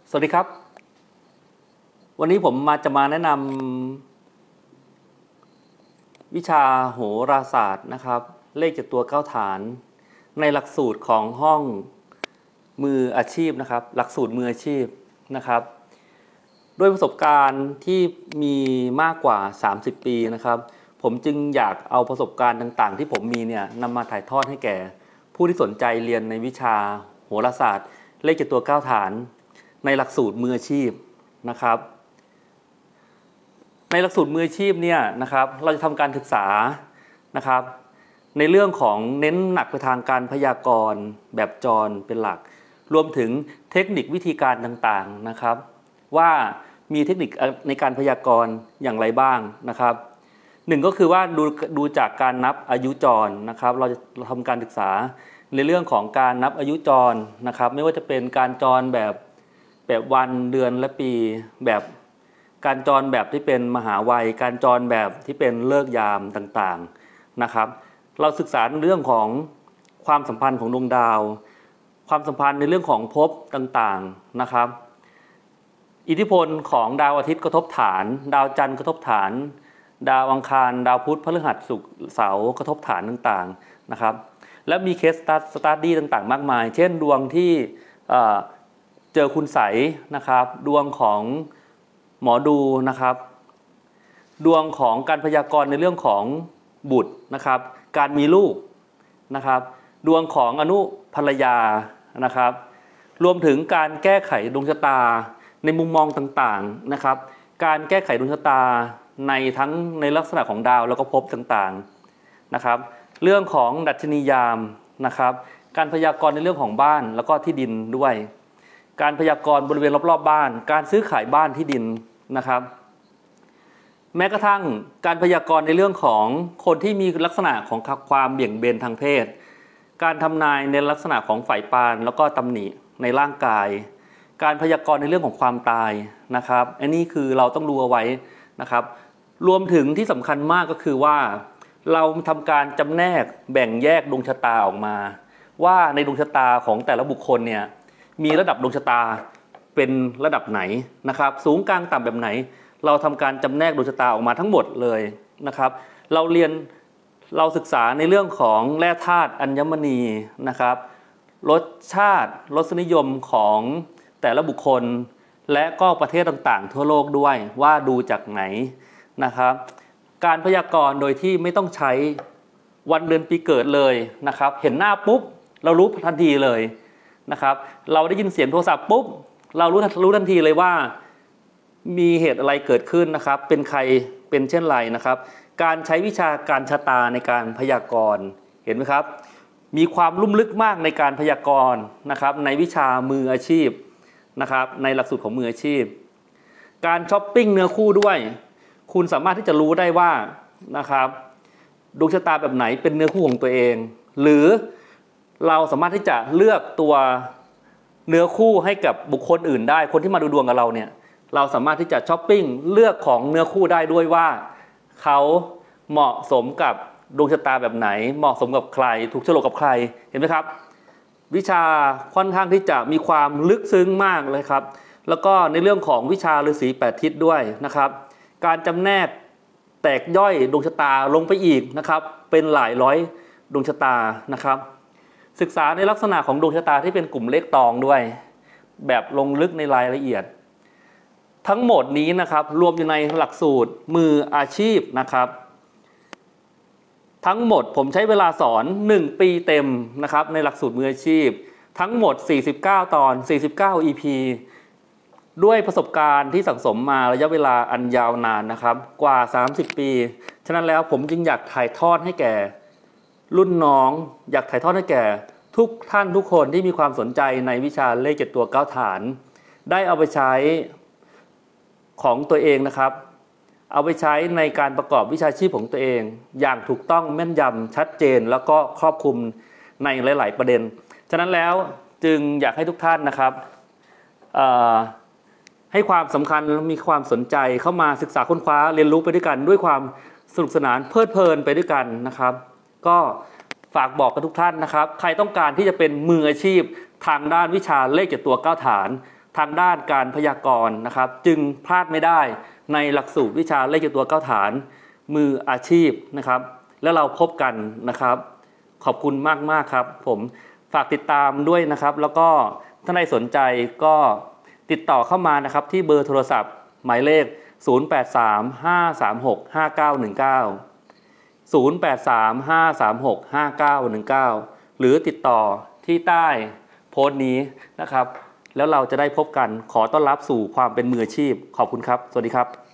สวัสดีครับวันนี้ผมจะมาแนะนำวิชาโหราศาสตร์นะครับเลข7 ตัว 9 ฐานในหลักสูตรของห้องมืออาชีพนะครับหลักสูตรมืออาชีพนะครับด้วยประสบการณ์ที่มีมากกว่า30 ปีนะครับผมจึงอยากเอาประสบการณ์ต่างๆที่ผมมีเนี่ยนำมาถ่ายทอดให้แก่ผู้ที่สนใจเรียนในวิชาโหราศาสตร์เลข7 ตัว 9 ฐานในหลักสูตรมืออาชีพนะครับในหลักสูตรมืออาชีพเนี่ยนะครับเราจะทำการศึกษานะครับในเรื่องของเน้นหนักไปทางการพยากรณ์แบบจรเป็นหลักรวมถึงเทคนิควิธีการต่างๆนะครับว่ามีเทคนิคในการพยากรณ์อย่างไรบ้างนะครับหนึ่งก็คือว่าดูจากการนับอายุจรนะครับเราจะทำการศึกษาในเรื่องของการนับอายุจรนะครับไม่ว่าจะเป็นการจรแบบวันเดือนและปีแบบการจรแบบที่เป็นมหาวัยการจรแบบที่เป็นฤกษ์ยามต่างๆนะครับเราศึกษาเรื่องของความสัมพันธ์ของดวงดาวความสัมพันธ์ในเรื่องของภพต่างๆนะครับอิทธิพลของดาวอาทิตย์กระทบฐานดาวจันทร์กระทบฐานดาวอังคารดาวพุธพฤหัสศุกร์เสาร์กระทบฐานต่างๆนะครับและมีเคสสตั๊ดดี้ต่างๆมากมายเช่นดวงที่เจอคุณไสนะครับดวงของหมอดูนะครับดวงของการพยากรณ์ในเรื่องของบุตรนะครับการมีลูกนะครับดวงของอนุภรรยานะครับรวมถึงการแก้ไขดวงชะตาในมุมมองต่างๆนะครับการแก้ไขดวงชะตาในทั้งในลักษณะของดาวแล้วก็ภพต่างๆนะครับเรื่องของดัชนียามนะครับการพยากรณ์ในเรื่องของบ้านแล้วก็ที่ดินด้วยการพยากรณ์บริเวณรอบๆบ้านการซื้อขายบ้านที่ดินนะครับแม้กระทั่งการพยากรณ์ในเรื่องของคนที่มีลักษณะของความเบี่ยงเบนทางเพศการทำนายในลักษณะของฝ่ายปานแล้วก็ตำหนิในร่างกายการพยากรณ์ในเรื่องของความตายนะครับอันนี้คือเราต้องรู้เอาไว้นะครับรวมถึงที่สำคัญมากก็คือว่าเราทำการจำแนกแบ่งแยกดวงชะตาออกมาว่าในดวงชะตาของแต่ละบุคคลเนี่ยมีระดับดวงชะตาเป็นระดับไหนนะครับสูงกลางต่ำแบบไหนเราทำการจำแนกดวงชะตาออกมาทั้งหมดเลยนะครับเราศึกษาในเรื่องของแร่ธาตุอัญมณีนะครับรสชาติรสนิยมของแต่ละบุคคลและก็ประเทศต่างๆทั่วโลกด้วยว่าดูจากไหนนะครับการพยากรณ์โดยที่ไม่ต้องใช้วันเดือนปีเกิดเลยนะครับเห็นหน้าปุ๊บเรารู้ทันทีเลยนะครับเราได้ยินเสียงโทรศัพท์ปุ๊บเรารู้ทันทีเลยว่ามีเหตุอะไรเกิดขึ้นนะครับเป็นใครเป็นเช่นไรนะครับการใช้วิชาการชะตาในการพยากรณ์เห็นไหมครับมีความลุ่มลึกมากในการพยากรณ์นะครับในวิชามืออาชีพนะครับในหลักสูตรของมืออาชีพการช้อปปิ้งเนื้อคู่ด้วยคุณสามารถที่จะรู้ได้ว่านะครับดวงชะตาแบบไหนเป็นเนื้อคู่ของตัวเองหรือเราสามารถที่จะเลือกตัวเนื้อคู่ให้กับบุคคลอื่นได้คนที่มาดูดวงกับเราเนี่ยเราสามารถที่จะช้อปปิ้งเลือกของเนื้อคู่ได้ด้วยว่าเขาเหมาะสมกับดวงชะตาแบบไหนเหมาะสมกับใครถูกโฉลกกับใครเห็นไหมครับวิชาค่อนข้างที่จะมีความลึกซึ้งมากเลยครับแล้วก็ในเรื่องของวิชาฤาษี8 ทิศด้วยนะครับการจำแนกแตกย่อยดวงชะตาลงไปอีกนะครับเป็นหลายร้อยดวงชะตานะครับศึกษาในลักษณะของดวงชะตาที่เป็นกลุ่มเลขตองด้วยแบบลงลึกในรายละเอียดทั้งหมดนี้นะครับรวมอยู่ในหลักสูตรมืออาชีพนะครับทั้งหมดผมใช้เวลาสอน1 ปีเต็มนะครับในหลักสูตรมืออาชีพทั้งหมด49 ตอน49 EP ด้วยประสบการณ์ที่สั่งสมมาระยะเวลาอันยาวนานนะครับกว่า30 ปีฉะนั้นแล้วผมจึงอยากถ่ายทอดให้แก่รุ่นน้องอยากถ่ายทอดให้แก่ทุกท่านทุกคนที่มีความสนใจในวิชาเลข7 ตัว 9 ฐานได้เอาไปใช้ของตัวเองนะครับเอาไปใช้ในการประกอบวิชาชีพของตัวเองอย่างถูกต้องแม่นยำชัดเจนแล้วก็ครอบคลุมในหลายๆประเด็นฉะนั้นแล้วจึงอยากให้ทุกท่านนะครับให้ความสำคัญมีความสนใจเข้ามาศึกษาค้นคว้าเรียนรู้ไปด้วยกันด้วยความสนุกสนานเพลิดเพลินไปด้วยกันนะครับก็ฝากบอกกับทุกท่านนะครับใครต้องการที่จะเป็นมืออาชีพทางด้านวิชาเลข7 ตัว 9 ฐานทางด้านการพยากรณ์นะครับจึงพลาดไม่ได้ในหลักสูตรวิชาเลขตัว9ฐานมืออาชีพนะครับแล้วเราพบกันนะครับขอบคุณมากครับผมฝากติดตามด้วยนะครับแล้วก็ถ้าใครสนใจก็ติดต่อเข้ามานะครับที่เบอร์โทรศัพท์หมายเลข0835365919 หรือติดต่อที่ใต้โพสต์นี้นะครับแล้วเราจะได้พบกันขอต้อนรับสู่ความเป็นมืออาชีพขอบคุณครับสวัสดีครับ